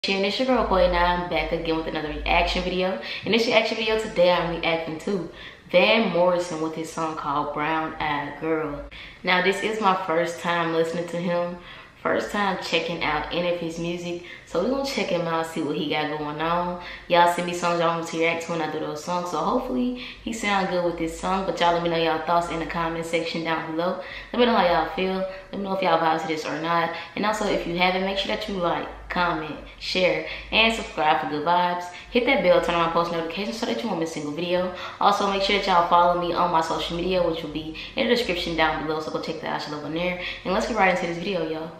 And it's your girl Koi. Now I'm back again with another reaction video. In this reaction video today, I'm reacting to Van Morrison with his song called Brown Eyed Girl. Now this is my first time listening to him, first time checking out any of his music. So we're gonna check him out, see what he got going on. Y'all send me songs y'all want me to react to when I do those songs. So hopefully he sound good with this song. But y'all let me know y'all thoughts in the comment section down below. Let me know how y'all feel. Let me know if y'all vibe to this or not. And also if you haven't, make sure that you like, comment, share, and subscribe for good vibes. Hit that bell, turn on my post notifications so that you won't miss a single video. Also make sure that y'all follow me on my social media, which will be in the description down below. So go check that out, you love on there. And let's get right into this video, y'all.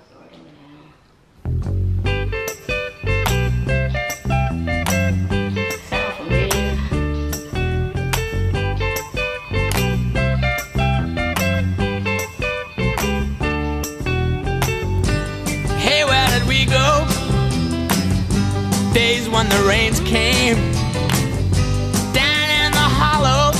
Days when the rains came down in the hollow,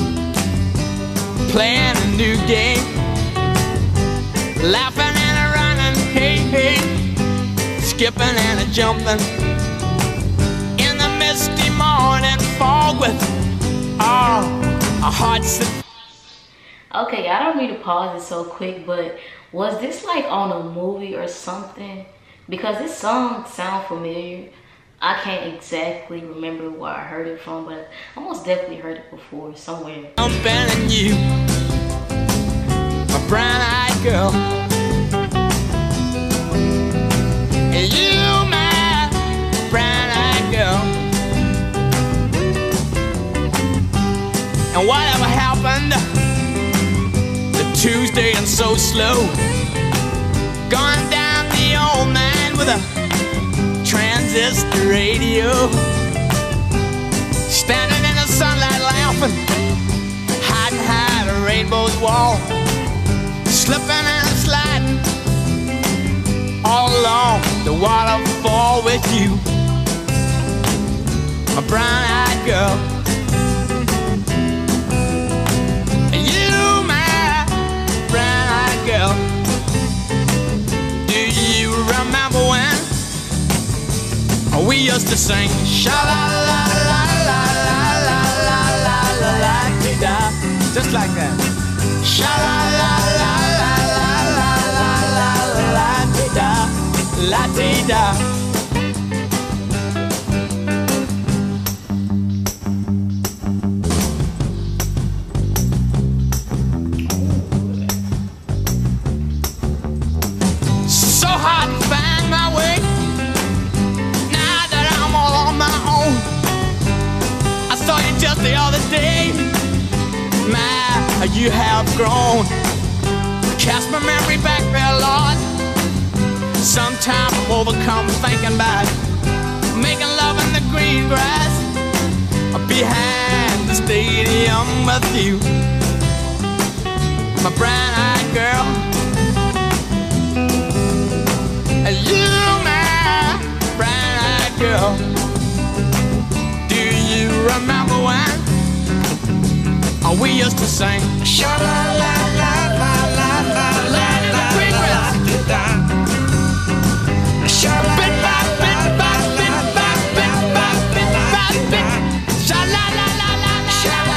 playing a new game, laughing and a running, hey, hey, skipping and a jumping in the misty morning fog with our hearts. Okay, I don't mean to pause it so quick, but was this like on a movie or something? Because this song sounds familiar. I can't exactly remember where I heard it from, but I most definitely heard it before somewhere. I'm banning you, my brown-eyed girl. And you, my brown-eyed girl. And whatever happened to Tuesday and so slow, gone down the old man with a transistor radio, standing in the sunlight laughing, hiding behind a rainbow's wall, slipping and sliding all along the waterfall with you, my brown-eyed girl. And you, my brown-eyed girl. Do you remember when we used to sing sha la la la la la la la la la la dee da, just like that. Sha la la la la la la la la la dee da, la dee da. So hard to find my way. Just the other day, my, you have grown. Cast my memory back there, Lord. Sometimes I'm overcome thinking about making love in the green grass behind the stadium with you, my brown-eyed girl. And you, my brown-eyed girl. You remember when we used to sing sha la la la la la la la la la la sha la la la la la la la sha la la la la sha la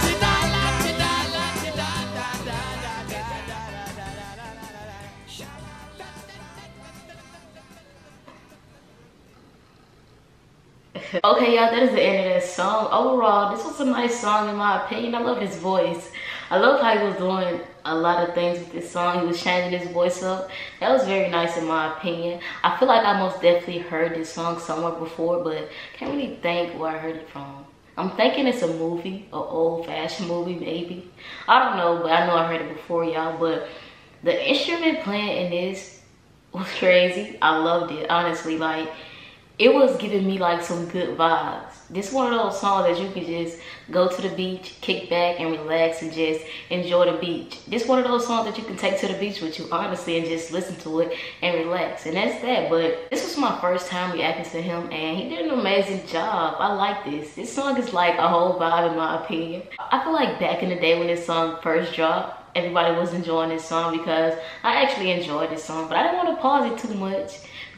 Okay, y'all, that is the end of that song. Overall, this was a nice song in my opinion. I love his voice. I love how he was doing a lot of things with this song. He was changing his voice up. That was very nice in my opinion. I feel like I most definitely heard this song somewhere before, but can't really think where I heard it from. I'm thinking it's a movie, an old-fashioned movie maybe. I don't know, but I know I heard it before, y'all. But the instrument playing in this was crazy. I loved it, honestly. Like, it was giving me like some good vibes. This is one of those songs that you can just go to the beach, kick back and relax and just enjoy the beach. This is one of those songs that you can take to the beach with you, honestly, and just listen to it and relax. And that's that. But this was my first time reacting to him and he did an amazing job. I like this. This song is like a whole vibe in my opinion. I feel like back in the day when this song first dropped, everybody was enjoying this song because I actually enjoyed this song, but I didn't want to pause it too much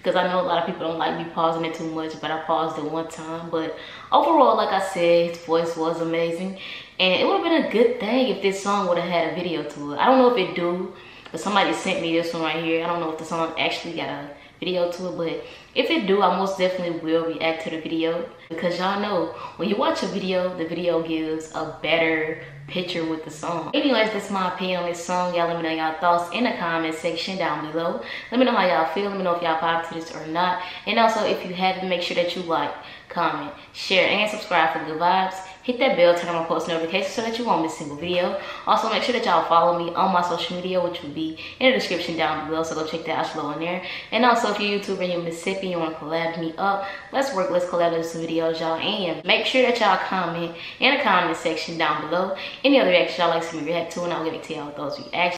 because I know a lot of people don't like me pausing it too much, but I paused it one time. But overall, like I said, his voice was amazing, and it would have been a good thing if this song would have had a video to it. I don't know if it do, but somebody sent me this one right here. I don't know if the song actually got a video to it, but if it do, I most definitely will react to the video, because y'all know when you watch a video, the video gives a better picture with the song. Anyways, that's my opinion on this song. Y'all let me know y'all thoughts in the comment section down below. Let me know how y'all feel. Let me know if y'all vibe to this or not. And also, if you haven't, make sure that you like, comment, share, and subscribe for good vibes. Hit that bell, turn on my post notifications so that you won't miss a single video. Also, make sure that y'all follow me on my social media, which will be in the description down below, so go check that out below in there. And also, if you're a YouTuber and you're Mississippi, you want to collab me up, let's work, let's collab with some videos, y'all. And make sure that y'all comment in the comment section down below any other reactions y'all like to see me react to, and I'll get to y'all with those reactions.